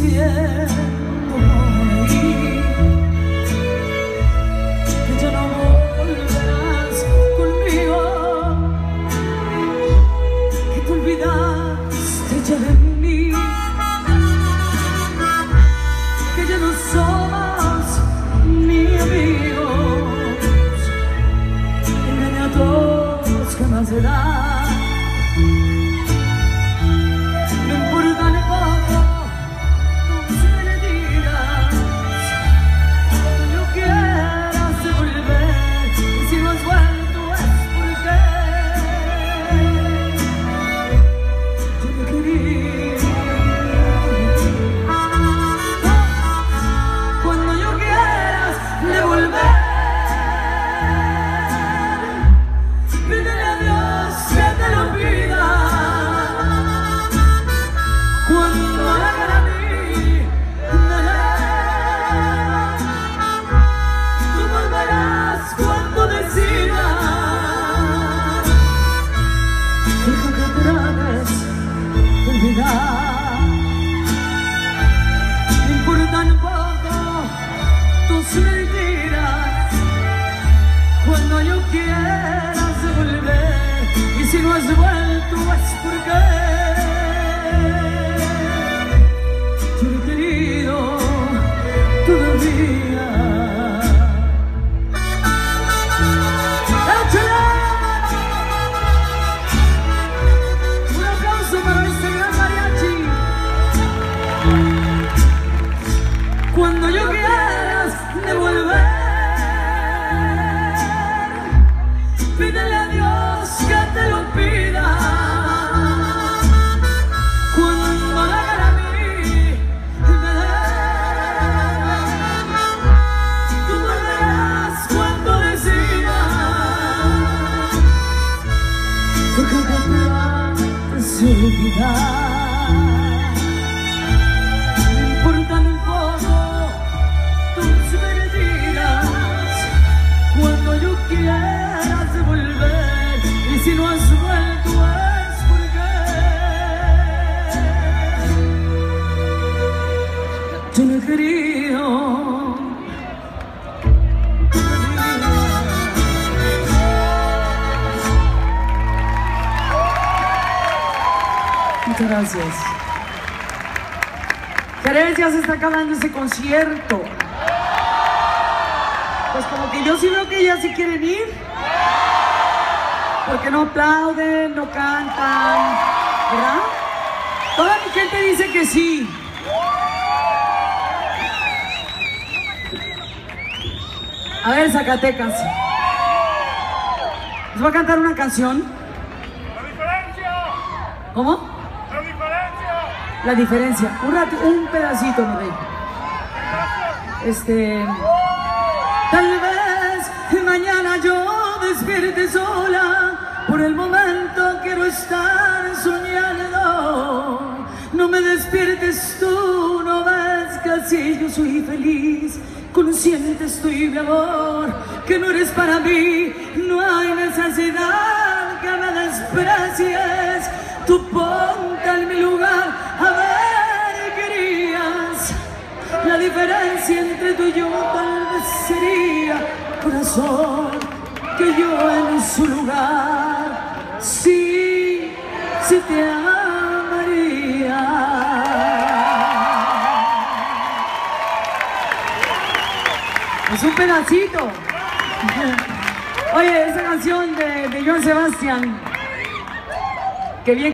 siento morir, que ya no volverás conmigo, que te olvidaste ya de mí, que ya no somos ni amigos. Engañé a todos que más se dan. No importan poco tus mentiras, cuando yo quieras volver, y si no has vuelto es porque yo he querido todavía. Cuando yo quieras devolver, pídele a Dios que te lo pida. Cuando la gana a mí me dé, tú volverás cuando decidas, porque te trates de olvidar. Quieras volver, y si no has vuelto es porque yo no he querido. Muchas gracias. Jerez, ya se está acabando este concierto. Pues como que yo sí veo que ya sí quieren ir, porque no aplauden, no cantan, ¿verdad? Toda mi gente dice que sí. A ver, Zacatecas, les voy a cantar una canción. ¡La diferencia! ¿Cómo? ¡La diferencia! La diferencia. Un pedacito, mi rey. Tal vez mañana yo despierte sola, por el momento quiero estar soñando. No me despiertes tú, no ves que así yo soy feliz. Consciente estoy, mi amor, que no eres para mí. No hay necesidad que me desprecies. Tú ponte en mi lugar, a ver, querías. La diferencia entre tú y yo tal vez sería, corazón, que yo en su lugar sí te amaría. Es un pedacito. Oye, esa canción de Joan Sebastián, que bien.